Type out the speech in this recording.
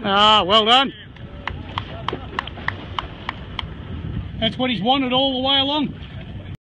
Ah, well done. That's what he's wanted all the way along.